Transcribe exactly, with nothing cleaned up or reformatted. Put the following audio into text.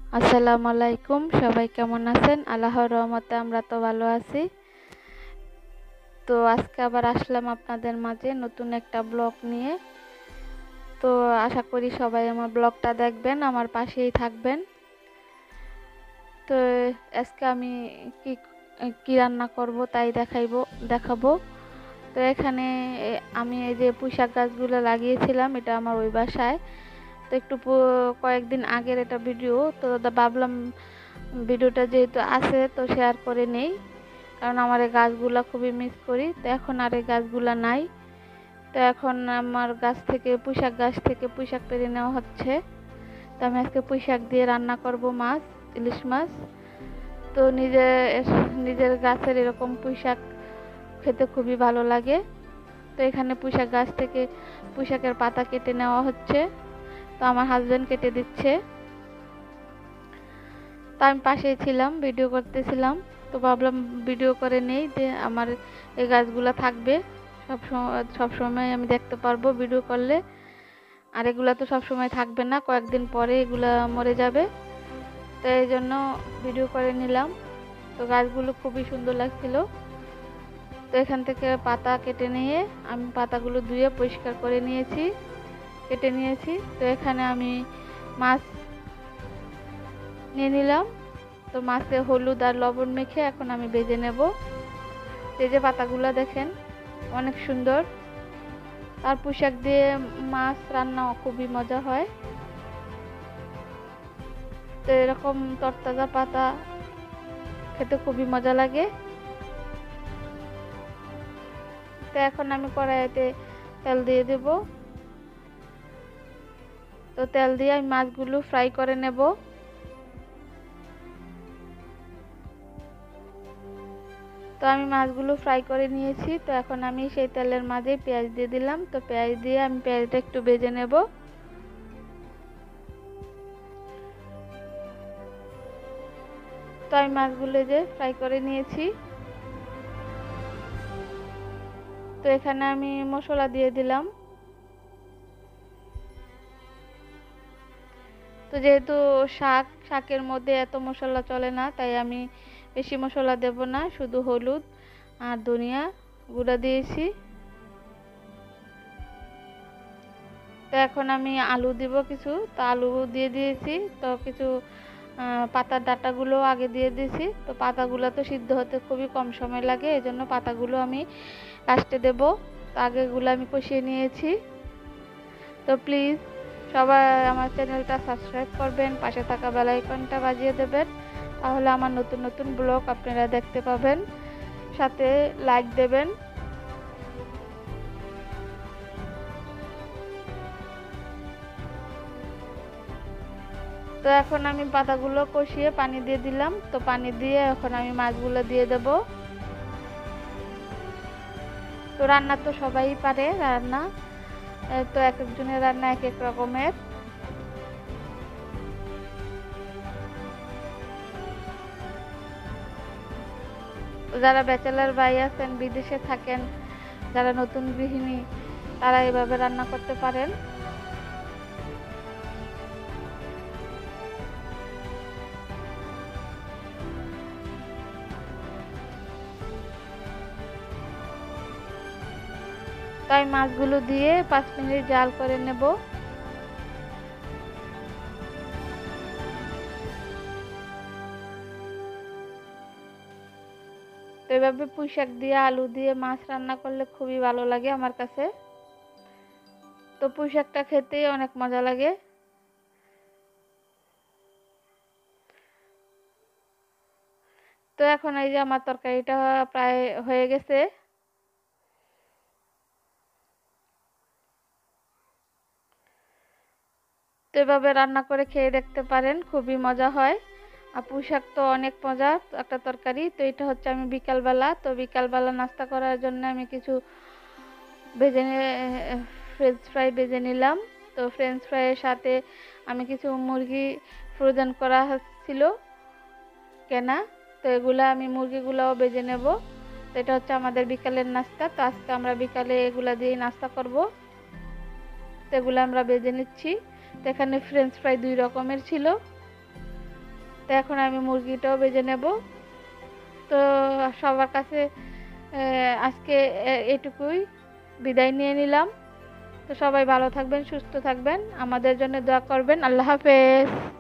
আসসালামু আলাইকুম, সবাই কেমন আছেন? আল্লাহর রহমতে আমরা তো ভালো আছি। তো আজকে আবার আসলাম আপনাদের মাঝে নতুন একটা ব্লগ নিয়ে। তো আশা করি সবাই আমার ব্লগটা দেখবেন, আমার পাশেই থাকবেন। তো আজকে আমি কি কি রান্না করব তাই দেখাইবো দেখাবো। তো এখানে আমি এই যে পুঁইশাক গাছগুলো লাগিয়েছিলাম, এটা আমার ওই বাসায়। তো একটু কয়েকদিন আগের এটা ভিডিও, তো ভাবলাম ভিডিওটা যেহেতু আছে তো শেয়ার করে নেই, কারণ আমার এই গাছগুলা খুবই মিস করি। তো এখন আর এই গাছগুলা নাই। তো এখন আমার গাছ থেকে পুঁইশাক গাছ থেকে পুঁইশাক পেরে নেওয়া হচ্ছে। তো আমি আজকে পুঁইশাক দিয়ে রান্না করব মাছ, ইলিশ মাছ। তো নিজে নিজের গাছের এরকম পুঁইশাক খেতে খুবই ভালো লাগে। তো এখানে পুঁইশাক গাছ থেকে পুঁইশাকের পাতা কেটে নেওয়া হচ্ছে। তো আমার হাজবেন্ড কেটে দিচ্ছে। তো আমি পাশেই ছিলাম, ভিডিও করতেছিলাম। তো ভাবলাম ভিডিও করে নেই, যে আমার এই গাছগুলো থাকবে সব সময়, সব সময় আমি দেখতে পারবো ভিডিও করলে। আর এগুলা তো সব সময় থাকবে না, কয়েকদিন পরে এগুলা মরে যাবে। তো এই জন্য ভিডিও করে নিলাম। তো গাছগুলো খুবই সুন্দর লাগছিল। তো এখান থেকে পাতা কেটে নিয়ে আমি পাতাগুলো ধুয়ে পরিষ্কার করে নিয়েছি, কেটে নিয়েছি। তো এখানে আমি মাছ নিয়ে নিলাম। তো মাছে হলুদ আর লবণ মেখে এখন আমি ভেজে নেব। এই যে পাতাগুলো দেখেন অনেক সুন্দর। আর পুঁইশাক দিয়ে মাছ রান্না খুবই মজা হয়। তো এরকম তরতাজা পাতা খেতে খুবই মজা লাগে। তো এখন আমি কড়াইতে তেল দিয়ে দেব। তো তেল দিয়ে আমি মাছগুলো ফ্রাই করে নেব। তো আমি মাছগুলো ফ্রাই করে নিয়েছি। তো এখন আমি সেই তেলের মাঝে পেঁয়াজ দিয়ে দিলাম। তো পেঁয়াজ দিয়ে আমি পেঁয়াজটা একটু ভেজে নেব। তো আমি মাছগুলো যে ফ্রাই করে নিয়েছি। তো এখানে আমি মশলা দিয়ে দিলাম। তো যেহেতু শাক শাকের মধ্যে এত মশলা চলে না, তাই আমি বেশি মশলা দেব না, শুধু হলুদ আর ধনিয়া গুঁড়া দিয়েছি। তো এখন আমি আলু দিব কিছু। তো আলু দিয়ে দিয়েছি। তো কিছু পাতার ডাঁটাগুলো আগে দিয়ে দিয়েছি। তো পাতাগুলো তো সিদ্ধ হতে খুবই কম সময় লাগে, এই জন্য পাতাগুলো আমি লাস্টে দেব। তো আগেগুলো আমি কষিয়ে নিয়েছি। তো প্লিজ সবাই আমার চ্যানেলটা সাবস্ক্রাইব করবেন, পাশে থাকা বেল আইকনটা বাজিয়ে দেবেন, তাহলে আমার নতুন নতুন ব্লগ আপনারা দেখতে পাবেন। সাথে লাইক দেবেন। তো এখন আমি পাতাগুলো কষিয়ে পানি দিয়ে দিলাম। তো পানি দিয়ে এখন আমি মাছগুলো দিয়ে দেব। তো রান্না তো সবাই পারে রান্না, তো এক একজনের রান্না এক এক রকমের। যারা ব্যাচেলার ভাই আছেন, বিদেশে থাকেন, যারা নতুন গৃহিণী, তারা এভাবে রান্না করতে পারেন। তাই মাছগুলো দিয়ে পাঁচ মিনিট জাল করে নেব। তো এভাবে পুঁইশাক দিয়ে আলু দিয়ে মাছ রান্না করলে খুবই ভালো লাগে আমার কাছে। তো পুঁইশাকটা খেতে অনেক মজা লাগে। তো এখন এই যে আমার তরকারিটা প্রায় হয়ে গেছে। তো এভাবে রান্না করে খেয়ে দেখতে পারেন, খুবই মজা হয়। আর পুঁইশাক তো অনেক মজার একটা তরকারি। তো এটা হচ্ছে আমি বিকালবেলা, তো বিকালবেলা নাস্তা করার জন্য আমি কিছু ভেজে ফ্রেঞ্চ ফ্রাই ভেজে নিলাম। তো ফ্রেঞ্চ ফ্রাইয়ের সাথে আমি কিছু মুরগি ফ্রোজেন করা ছিল কেনা, তো এগুলা আমি মুরগিগুলাও ভেজে নেব। তো এটা হচ্ছে আমাদের বিকালের নাস্তা। তো আজকে আমরা বিকালে এগুলা দিয়ে নাস্তা করব। তো এগুলো আমরা ভেজে নিচ্ছি। তো এখানে ফ্রেঞ্চ ফ্রাই দুই রকমের ছিল। তো এখন আমি মুরগিটাও ভেজে নেব। তো সবার কাছে আজকে এটুকুই, বিদায় নিয়ে নিলাম। তো সবাই ভালো থাকবেন, সুস্থ থাকবেন, আমাদের জন্য দোয়া করবেন। আল্লাহ হাফেজ।